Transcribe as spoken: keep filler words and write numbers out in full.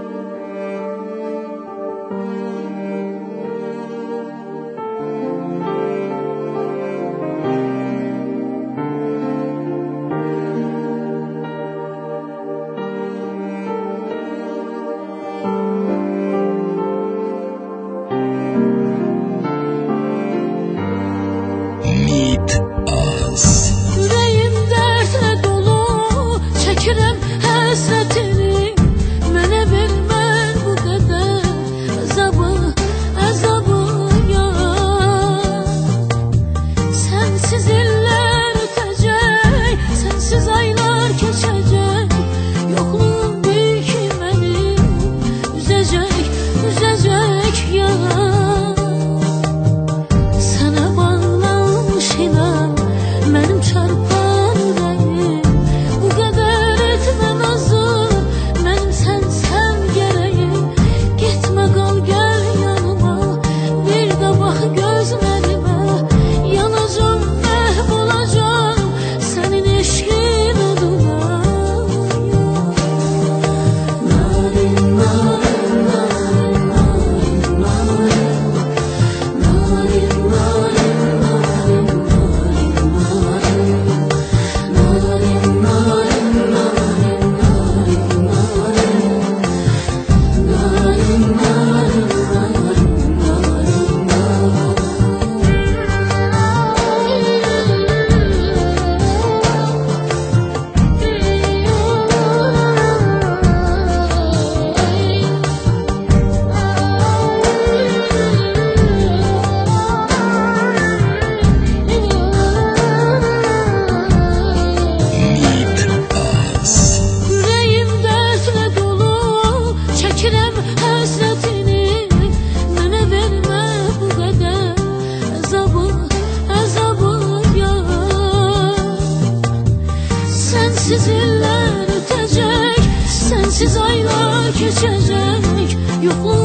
Yüreğim dertle dolu, çekirem həsrətini. Mənə vermən bu qədər əzabı, əzabı yar. Sənsiz illər ötəcək, sənsiz aylar keçəcək. Yoxluğun bil ki məni üzəcək, üzəcək yar. Sənə bağlanmış inan mənim çarpan ürəyim. Bu qədər etmə nazı, mənim sənsən gərəyim. Getmə qal gəl yanıma, bir də bax gözlərimə. Yanacam, məhv olacam sənin eşqin oduna. Narin, narin, narin, narin, narin. Narin, narin, narin, yüreğim dərdlə dolu, çəkirəm həsrətini. Mənə vermə bu qədər əzabı, əzabı yar. Sənsiz illər ötəcək, sənsiz aylar keçəcək. Yoxluğun